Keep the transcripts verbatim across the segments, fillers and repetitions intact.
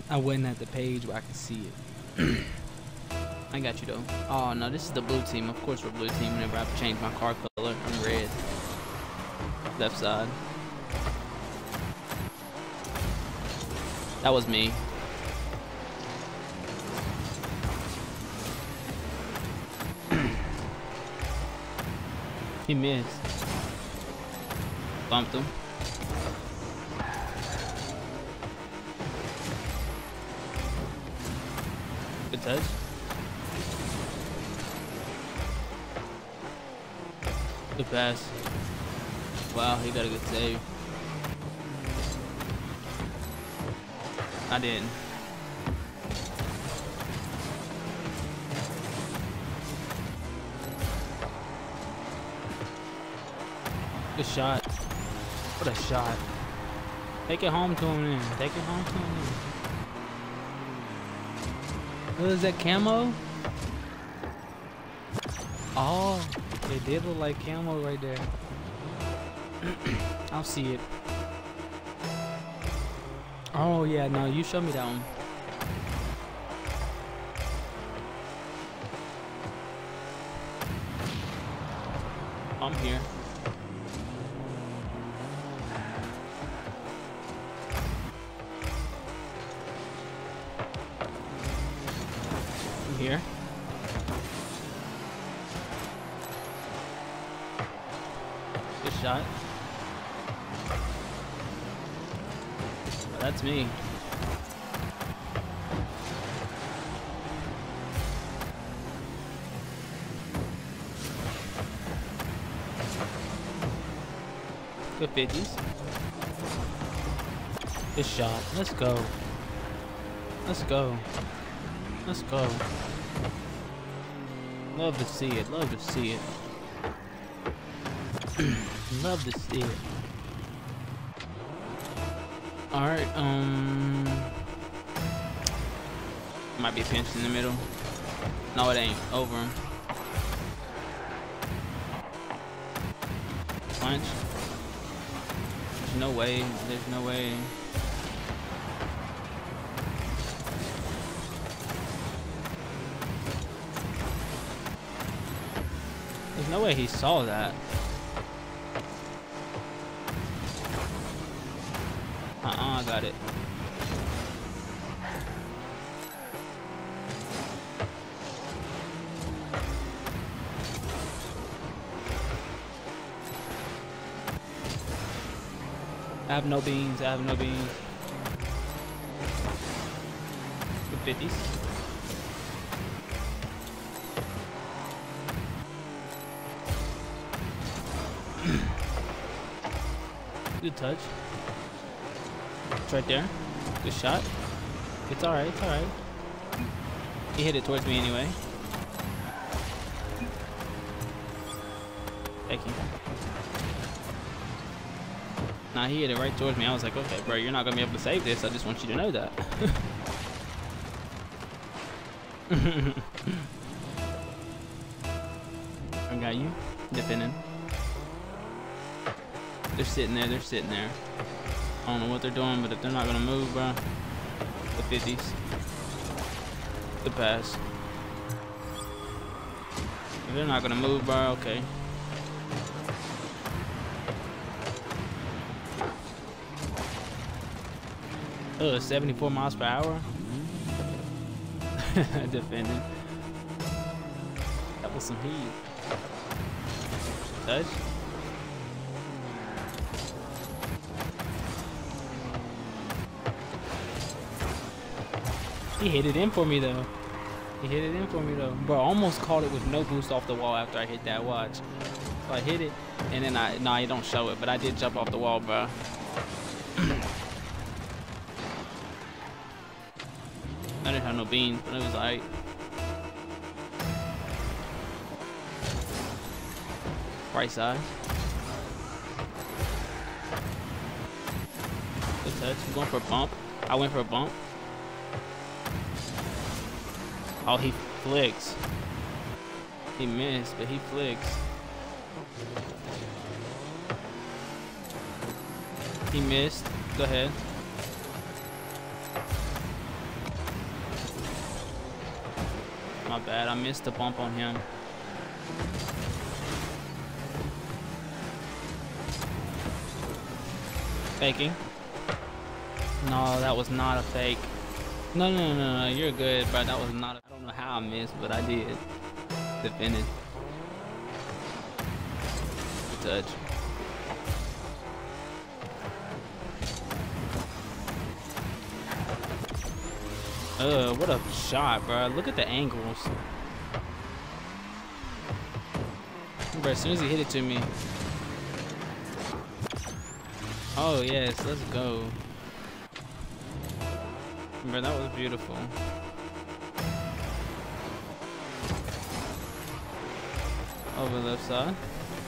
I wasn't at the page where I could see it. I got you though. Oh no, this is the blue team. Of course we're blue team whenever I change my car color. I'm red. Left side. That was me. He missed. Bumped him. Good touch. Good pass. Wow, he got a good save. I didn't. Good shot. What a shot. Take it home to him then. Take it home to him then. What is that, camo? Oh, it did look like camo right there. I'll see it. Oh yeah, no, you show me that one. I'm here. I'm here. Good shot. Oh, that's me. Good fifties. Good shot. Let's go. Let's go. Let's go. Love to see it. Love to see it. Love to see it. Alright, um... might be a pinch in the middle. No, it ain't. Over. Punch. There's no way. There's no way. There's no way he saw that. Uh-uh, I got it. I have no beans, I have no beans. Good fifties. Good touch. It's right there. Good shot. It's alright, it's alright. He hit it towards me anyway. Thank you. Nah, he hit it right towards me. I was like, okay, bro, you're not gonna be able to save this. I just want you to know that. I got you. Defending. They're sitting there, they're sitting there. I don't know what they're doing, but if they're not gonna move, bro. The fifties. The pass. If they're not gonna move, bro, okay. Ugh, seventy-four miles per hour. Defending. That was some heat. Touch. He hit it in for me though. He hit it in for me though. Bro, I almost caught it with no boost off the wall after I hit that watch. So I hit it, and then I, nah, you don't show it, but I did jump off the wall, bro. I didn't have no beans, but it was alright. Right side. Good touch. I'm going for a bump. I went for a bump. Oh, he flicks. He missed, but he flicks. He missed. Go ahead. My bad. I missed the bump on him. Faking. No, that was not a fake. No, no, no, no. You're good, bro. That was not. A, I don't know how I missed, but I did. Defended. Touch. Uh, what a shot, bro. Look at the angles. Bro, as soon as he hit it to me. Oh, yes, let's go. Bro, that was beautiful. Over the left side.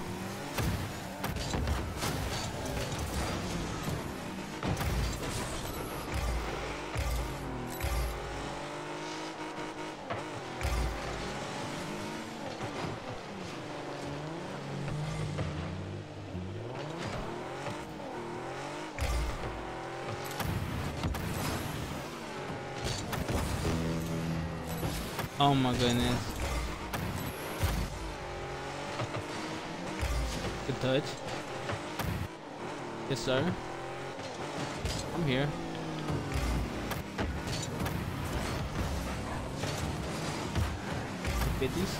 Oh my goodness. Good touch. Yes, sir. I'm here. fifties.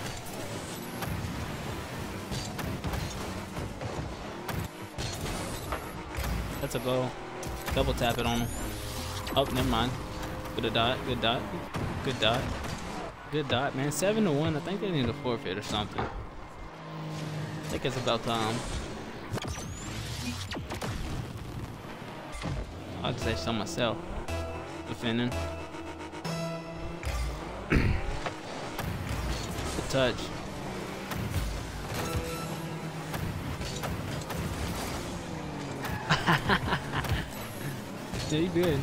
That's a goal. Double tap it on him. Oh, never mind. Good dot. Good dot. Good dot. Good dot, man. Seven to one. I think they need a forfeit or something. I think it's about time. I'd say so myself. Defending. Good touch. Yeah, you good.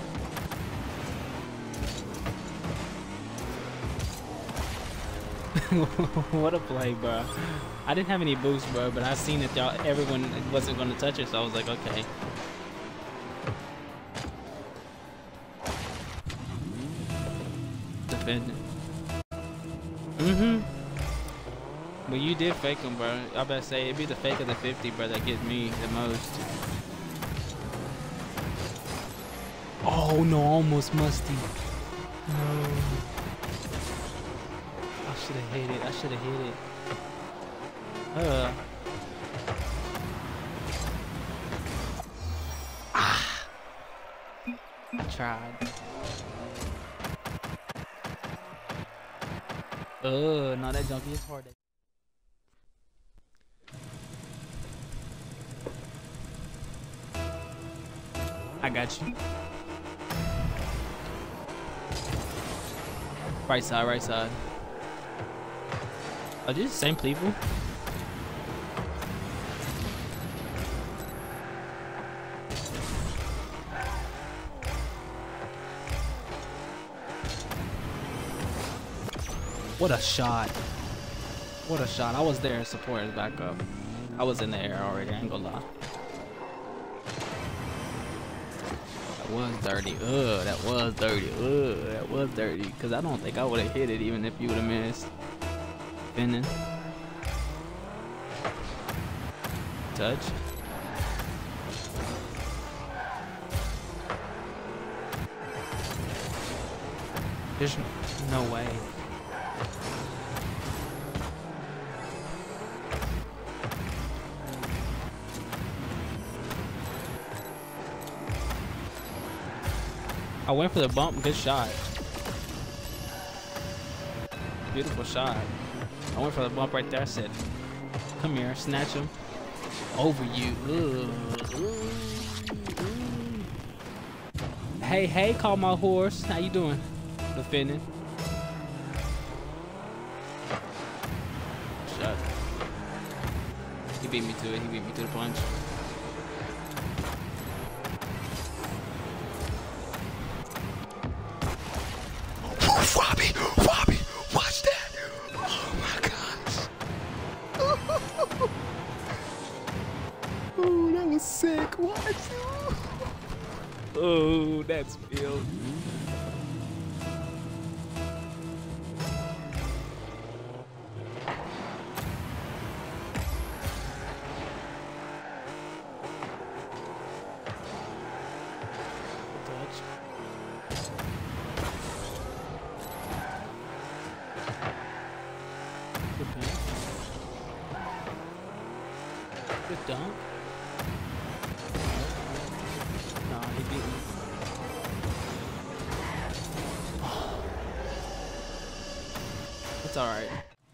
What a play, bro. I didn't have any boost, bro, but I seen that y'all everyone wasn't gonna touch it, so I was like, okay. Defending. Mm-hmm. But you did fake him, bro. I better say it'd be the fake of the fifty, bro, that gets me the most. Oh no, almost musty. No. I should have hit it. I should have hit it. Uh. Ah. I tried. Uh, no, that junkie is hard. I got you. Right side, right side. Are these the same people? What a shot. What a shot. I was there supporting back up. I was in the air already, I ain't gonna lie. That was dirty. Ugh, that was dirty. Ugh, that was dirty. Because I don't think I would have hit it even if you would have missed. Spinning. Touch. There's no way. I went for the bump. Good shot. Beautiful shot. I went for the bump right there. I said, come here, snatch him. Over you. Ugh. Ooh. Hey, hey, call my horse. How you doing? Defending. Shot. He beat me to it. He beat me to the punch. Robbie, Robbie, watch that! Oh my gosh! Oh, that was sick. Watch. Oh, that's Bill. Good dunk. Nah, he beat me. It's alright.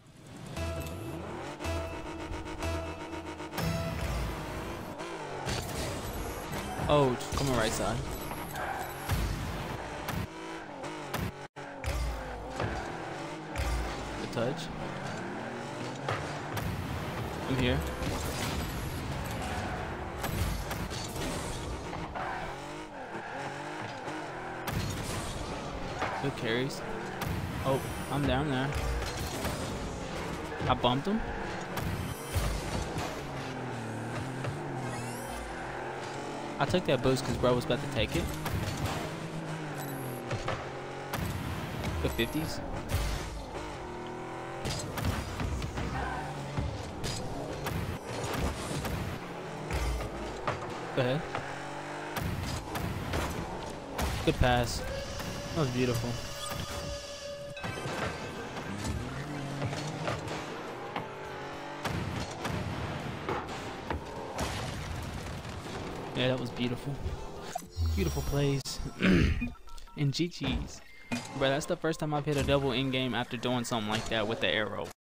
Oh, come on right side. Good touch. I'm here. Good carries. Oh, I'm down there. I bumped him. I took that boost because bro was about to take it. Good fifties. Go ahead. Good pass. That was beautiful. Yeah, that was beautiful. Beautiful plays. And G G's. Bro, that's the first time I've hit a double in game after doing something like that with the arrow.